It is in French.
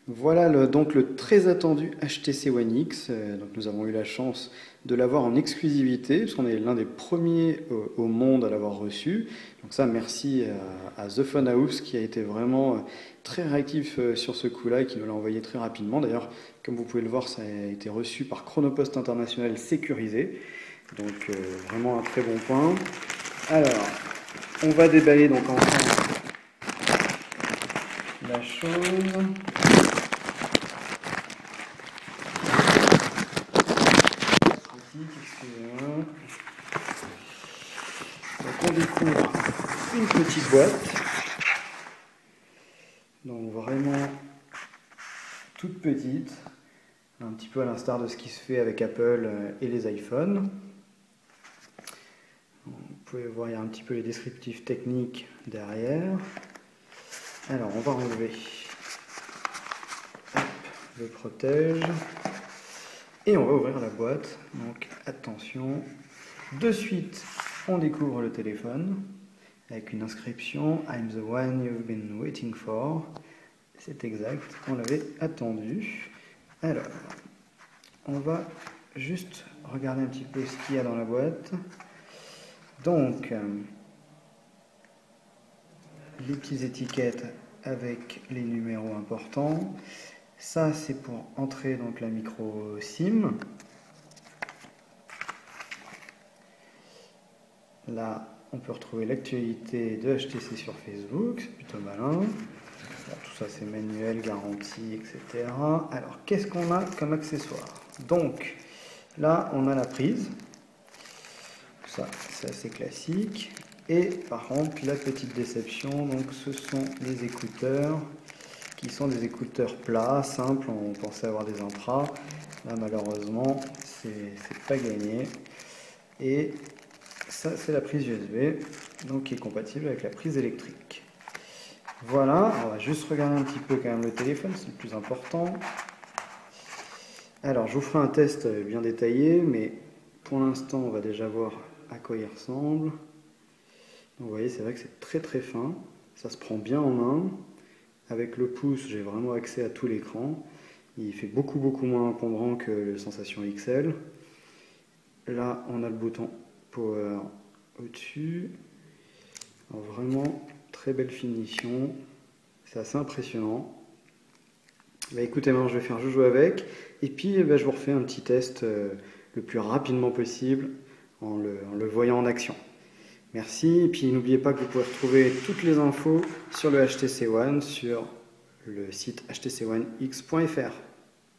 Voilà donc le très attendu HTC One X. Donc nous avons eu la chance de l'avoir en exclusivité, parce qu'on est l'un des premiers au monde à l'avoir reçu. Donc ça, merci à The Phone House qui a été vraiment très réactif sur ce coup-là et qui nous l'a envoyé très rapidement. D'ailleurs, comme vous pouvez le voir, ça a été reçu par Chronopost International sécurisé. Donc vraiment un très bon point. Alors, on va déballer donc ensemble la chose. Excusez-moi. Donc on découvre une petite boîte. Donc vraiment toute petite. Un petit peu à l'instar de ce qui se fait avec Apple et les iPhones. Vous pouvez voir, il y a un petit peu les descriptifs techniques derrière. Alors on va enlever le protège. Et on va ouvrir la boîte. Donc attention. De suite, on découvre le téléphone avec une inscription I'm the one you've been waiting for. C'est exact, on l'avait attendu. Alors, on va juste regarder un petit peu ce qu'il y a dans la boîte. Donc, les petites étiquettes avec les numéros importants. Ça, c'est pour entrer donc la micro SIM. Là, on peut retrouver l'actualité de HTC sur Facebook, c'est plutôt malin. Alors, tout ça, c'est manuel, garantie, etc. Alors, qu'est-ce qu'on a comme accessoire? Donc, là, on a la prise. Ça, c'est assez classique. Et par contre, la petite déception, donc, ce sont les écouteurs, qui sont des écouteurs plats, simples. On pensait avoir des intras. Là, malheureusement, c'est pas gagné. Et ça, c'est la prise USB, donc qui est compatible avec la prise électrique. Voilà, on va juste regarder un petit peu quand même le téléphone, c'est le plus important. Alors, je vous ferai un test bien détaillé, mais pour l'instant, on va déjà voir à quoi il ressemble. Donc, vous voyez, c'est vrai que c'est très très fin, ça se prend bien en main. Avec le pouce, j'ai vraiment accès à tout l'écran. Il fait beaucoup moins encombrant que le Sensation XL. Là, on a le bouton Power au-dessus. Vraiment très belle finition, c'est assez impressionnant. Bah, écoutez, maintenant je vais faire joujou avec et puis je vous refais un petit test le plus rapidement possible en le voyant en action. Merci, et puis n'oubliez pas que vous pouvez retrouver toutes les infos sur le HTC One sur le site htconx.fr.